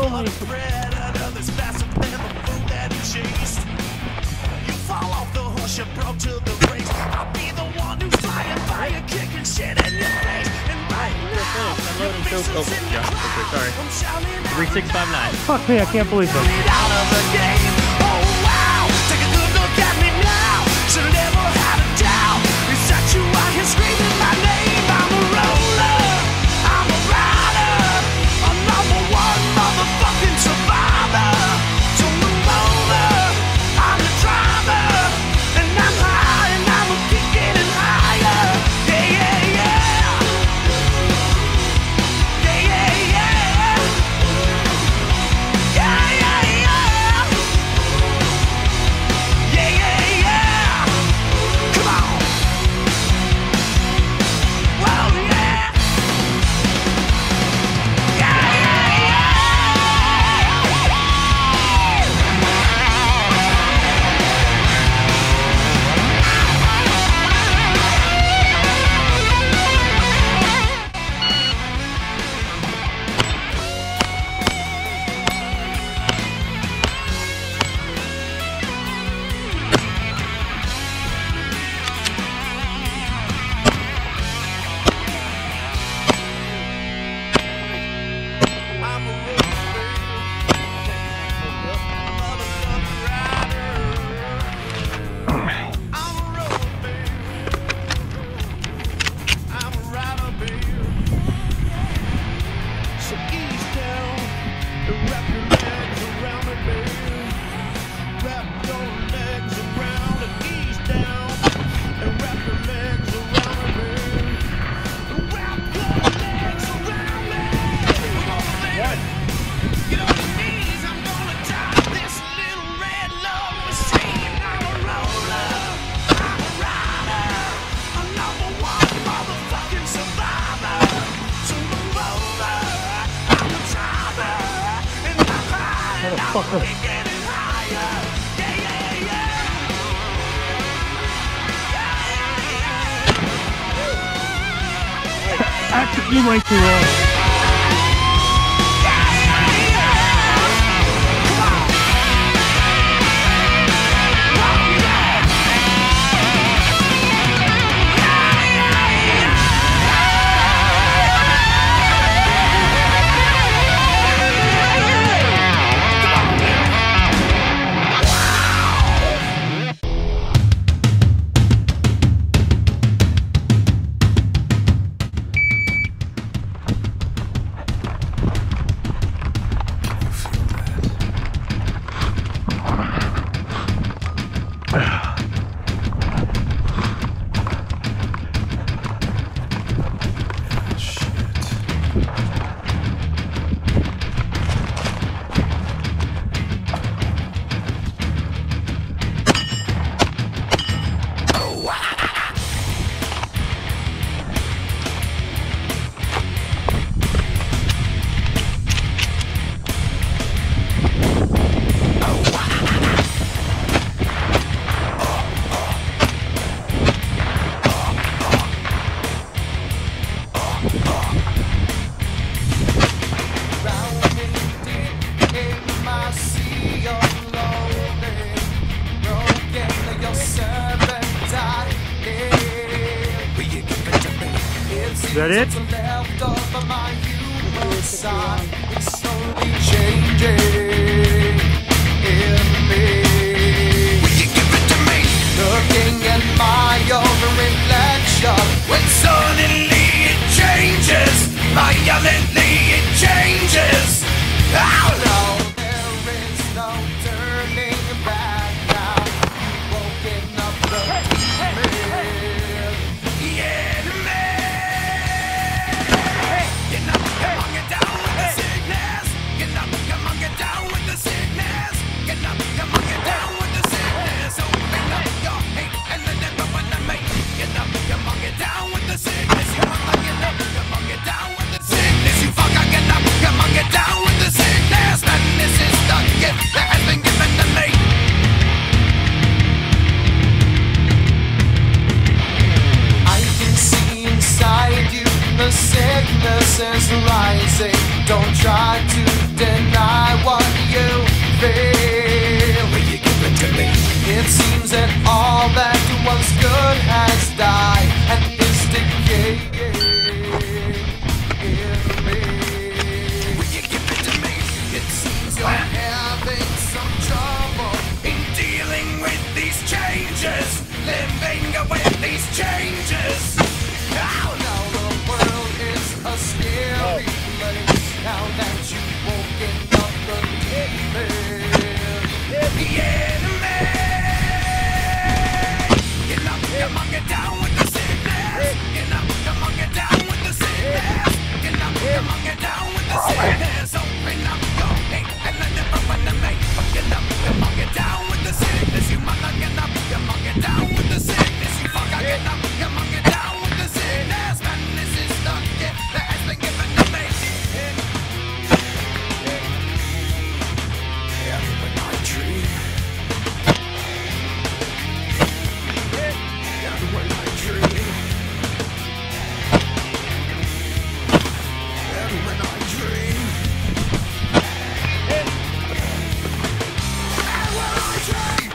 You broke to the race. I'll be the one who's flying fire, kicking shit in your face. And right now, I'm sorry. 3659. Fuck me, I can't believe it. out of the game. Oh wow, take a good look at me now. Should've never had a doubt. It's that you out here screaming my name. I'm a roller, I'm a rider, a number one motherfucking survivor. So move over, I'm the driver. And I'm high and I'ma keep getting higher. Yeah, yeah, yeah. Yeah, yeah, yeah. Yeah, yeah, yeah. Yeah, yeah, yeah. Come on. Well, yeah. Yeah, yeah, yeah. I'm a rider, babe. So ease down and wrap your legs around it, babe. Wrap your legs around it, ease down and wrap your legs around it, babe. Wrap your legs around me. Come on, baby. Get on your knees, I'm gonna tie this little red love machine. I'm a roller, I'm a rider, a number one motherfucking survivor. So move over, I'm the driver, and I'm high, and I'm getting higher. Yeah, yeah, yeah. That took me way too long. Is that it? Looking at my own reflection, when suddenly it changes, violently it changes. Oh no, there is no turning back now. Broken up the myth. Yeah, man. Get up, come on, get down with the sickness. Get up, come on, get down with the sickness. Get up, come on, get down with the sickness. Open up your hate and let it rub on the mate. Get up, come on, get down with the sickness. You wanna get up, come on, get down with the sickness. You fucker, get up, come on, get down with the sickness. darkness is rising. Don't try to deny what you feel. Will you give it to me? It seems that all that was good has died and is decaying in me. Will you give it to me? It seems you're having some trouble in dealing with these changes, living with these changes. Now the world is a scary place. Now that you've woken up the demon, the enemy. Come on, get down with the sickness. Come on, get down with the sickness. Come on, get down with the sickness. Open up your hate and let it run to me. Come on, get down with the sickness. You mother, get up. Come on, get down with the sickness. You fucker, get up. Come on, get down with the sickness. Man, this is the gift that has been given to me. Yeah, when I dream. When I dream, and when I dream, and when I dream.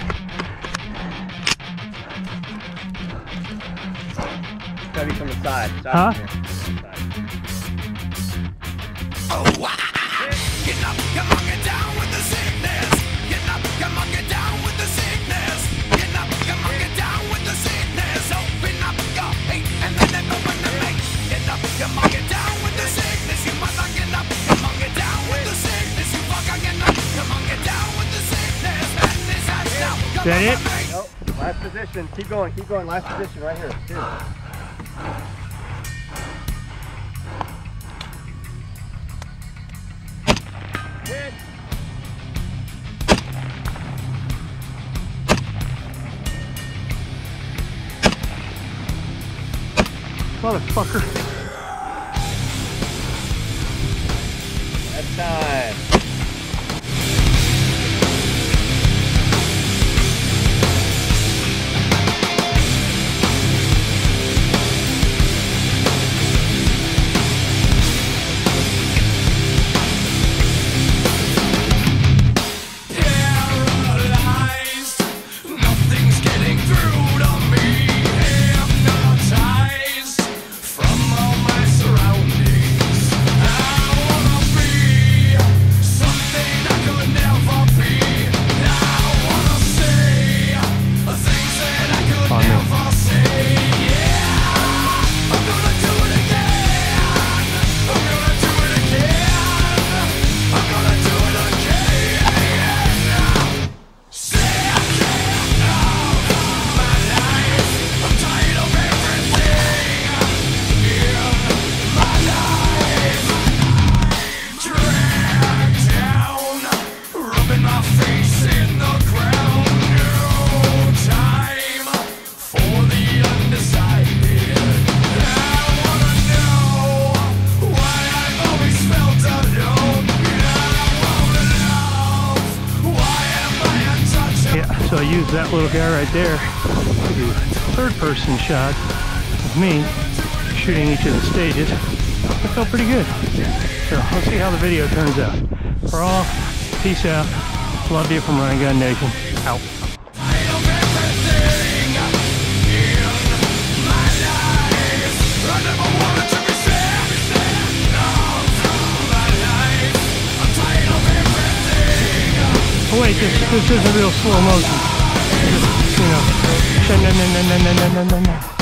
Gotta be from the side. Huh? Oh, wow. Get up, come on, get down with the sickness. Get up, come on, get down with the sickness. Get up, come on, get down with the sickness. Open up your hate and then never run to me. Get up, come on, get down with the sickness. You mother, get up, come on, get down with the sickness. You fucker, get up, come on, get down with the sickness. And this has now come That it? over me. Nope. Last position. Keep going. Last position right here. Here. Motherfucker. That's time. Paralyzed, nothing's getting through to me. Hypnotized from all my surroundings. I wanna be something I could never be. I wanna say things that I could never say. Yeah, I'm gonna do it again. I'm gonna do it again. I'm gonna do it again. I'm tired of everything in my life. Dragged down, rubbing my face in the ground. No time for the undecided. I wanna know why I've always felt alone. I wanna know why am I untouchable. Yeah, so I used that little guy right there to do a third-person shot of me shooting each of the stages. It felt pretty good. So let's see how the video turns out. For all, peace out. Love you from Ryan Gun Nation. Out. Tired of everything in my life. I never wanted to be sad of my life. I'm tired of everything. Oh wait, this is a real slow motion. You know, no.